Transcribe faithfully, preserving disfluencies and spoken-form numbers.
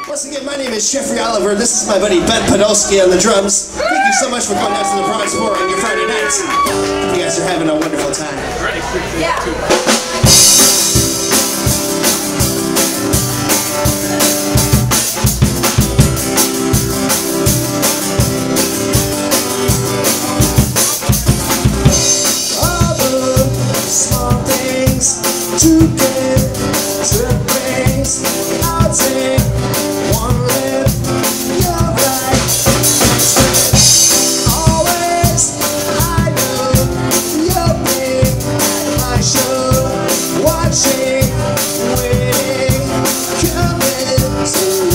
Once again, my name is Jeffrey Oliver. This is my buddy Ben Podolsky on the drums. Thank you so much for coming out to the Bronx Boar on your Friday nights. Hope you guys are having a wonderful time. Ready? Yeah. To get to grace, I'll take one lip, you're right. Always, I know you're big, I should watching, waiting, coming to